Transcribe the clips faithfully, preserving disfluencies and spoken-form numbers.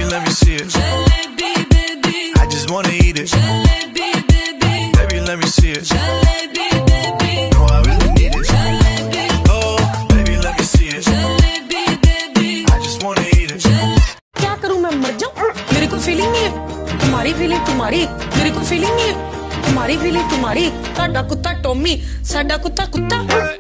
let me see it. Jalebi, baby. I just wanna eat it. Jalebi, baby. Baby, let me see it. Jalebi, baby. No, I really need it. Jalebi. Oh, baby, let me see it. Jalebi, baby. I just wanna eat it. क्या करूं मैं मर जाऊं? मेरे को feeling नहीं है तुम्हारी फीलिंग तुम्हारी मेरे को फीलिंग नहीं है तुम्हारी फीलिंग तुम्हारी साडा कुत्ता टॉमी साडा कुत्ता कुत्ता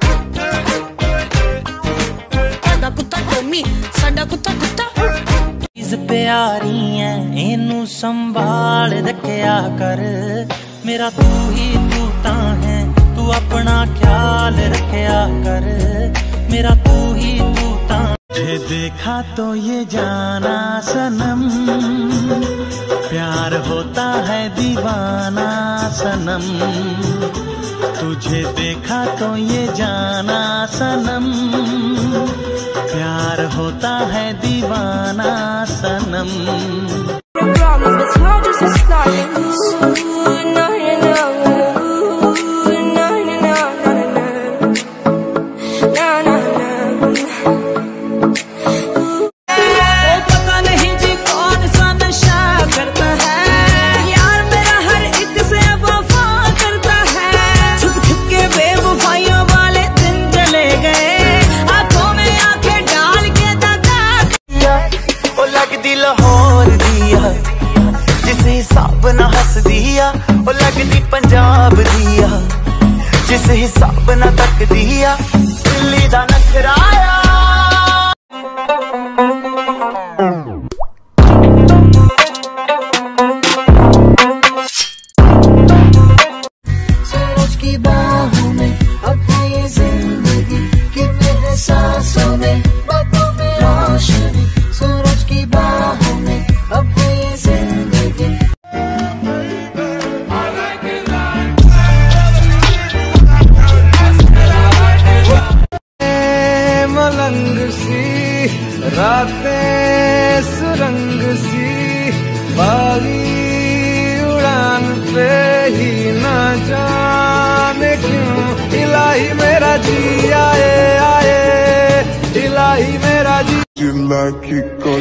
साडा कुत्ता टॉमी साडा कुत्ता कुत्ता चीज प्यारी है इनू संभाल रखया कर मेरा तू ही तूता है तू अपना ख्याल रखया कर मेरा तू ही तूता तुझे देखा तो ये जाना सनम प्यार होता है दीवाना सनम तुझे देखा तो ये जाना सनम प्यार होता है दीवाना सनम जिस हिसाब ना हस दिया वो लगदी पंजाब दिया जिस हिसाब ना तक दिया दिल्ली दा नखराया सूरज की बाहों में अब ये जिंदगी कि मेरे सांसों में बातों में रोशनी सूरज की बाहों में अब ये जिंदगी मलंग सी रातें सुरंग सी बागी उड़ान पे ही ना जाने क्यों इलाही मेरा जी आए आए इलाही मेरा जी जिला की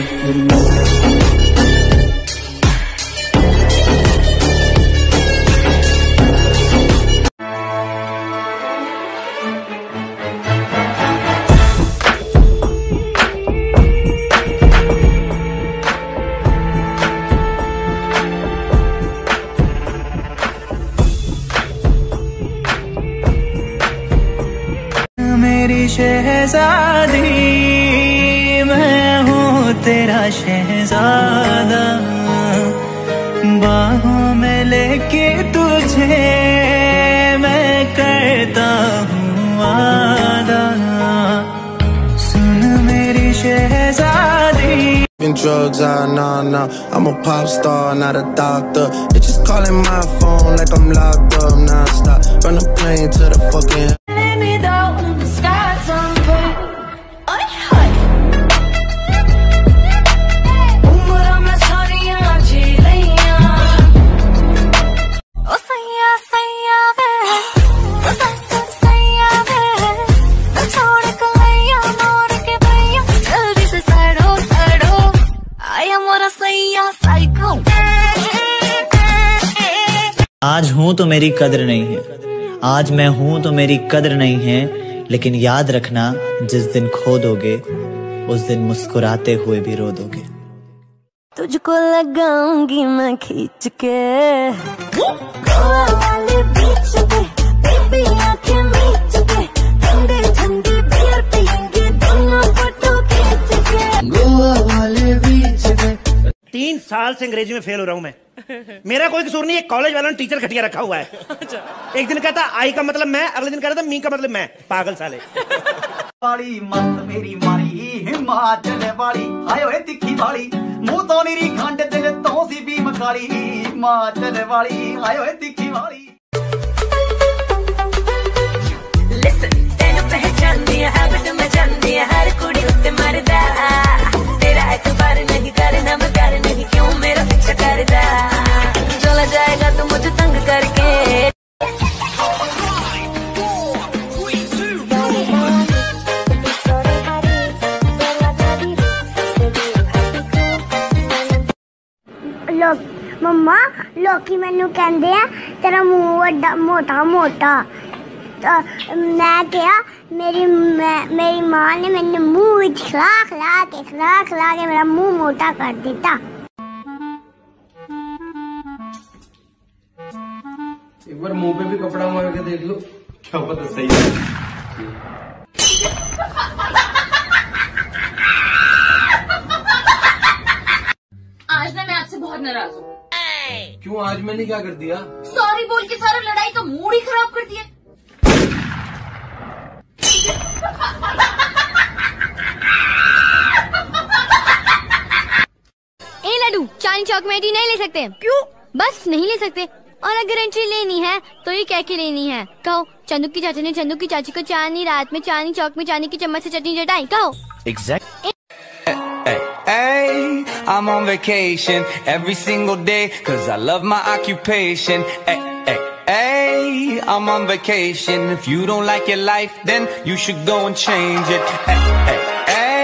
मेरी शहजादी मैं हूँ तेरा शहजादा बाहों में लेके तुझे मैं करता हूँ वादा सुन मेरी शहजादी drugs, ah, nah, nah. I'm a pop star, not a doctor. Bitches calling my phone like I'm locked up non-stop. From the plane to the fucking lay me down in the sky someday. Ay, ay. Umra mein sariyan jeeliyan. Oh, sayya, sayya ve. Oh, sayya, sayya ve. Na chhod ke laiya, mor ke bhaiya. Jaldi se side ho, side ho. I am mora sayya psycho. आज हूँ तो मेरी कद्र नहीं है आज मैं हूँ तो मेरी कद्र नहीं है लेकिन याद रखना जिस दिन खो दोगे उस दिन मुस्कुराते हुए भी रो दोगे तुझको लगाऊंगी मैं खींच के गोवा वाले बीच पे बेबी आंखें मीच के ठंडी ठंडी बियर पियेंगे दोनों फोटो खींच के गोवा वाले बीच पे तीन साल से अंग्रेजी में फेल हो रहा हूँ मैं मेरा कोई कसूर नहीं है कॉलेज वालों ने टीचर घटिया रखा हुआ है एक दिन कहता आई का मतलब मैं अगले दिन कह रहा था मी का मतलब मैं पागल साले वाली मत मेरी मारी हिमाचल वाली हाय ओए तिखी वाली मुंह तो नीरी खंड दिल तो सी भी मकाली हिमाचल वाली हाय ओए तिखी वाली Listen, तेनू पहचानदी है हैबिट में जानदी है हर कुड़ी उत्ते मरदा तेरा एतबार नहीं करना मैं प्यार नहीं क्यों मेरा पीछा करदा चला जाएगा तो मुझे तंग करके मम्मा लोकी मैनू कहंदे आ तेरा मुंह वड्डा मोटा मोटा। तो मैं क्या मेरी मैं, मेरी माँ ने मैंने मुंह विच खिला खिला के खिला खिला के मेरा मुंह मोटा कर दिता। एक बार मुंह पे भी कपड़ा मार के देख लो, क्या पता सही है। आज ना मैं आपसे बहुत नाराज हूँ। क्यों, आज मैंने क्या कर दिया? सॉरी बोल के सारा लड़ाई का मूड ही खराब कर दिया। ए लड्डू, चांदनी चौक में एंट्री नहीं ले सकते। क्यों? बस नहीं ले सकते। और अगर एंट्री लेनी है तो ये कह के लेनी है। कहो, चंदू की चाचा ने चंदू की चाची को चांदनी रात में चांदनी चौक में चांदी की चम्मच से चटनी चटाई। कहो exact. Hey, I'm on vacation every single day cause I love my occupation. Hey, hey, hey, I'm on vacation. If you don't like your life, then you should go and change it. Hey, hey, hey.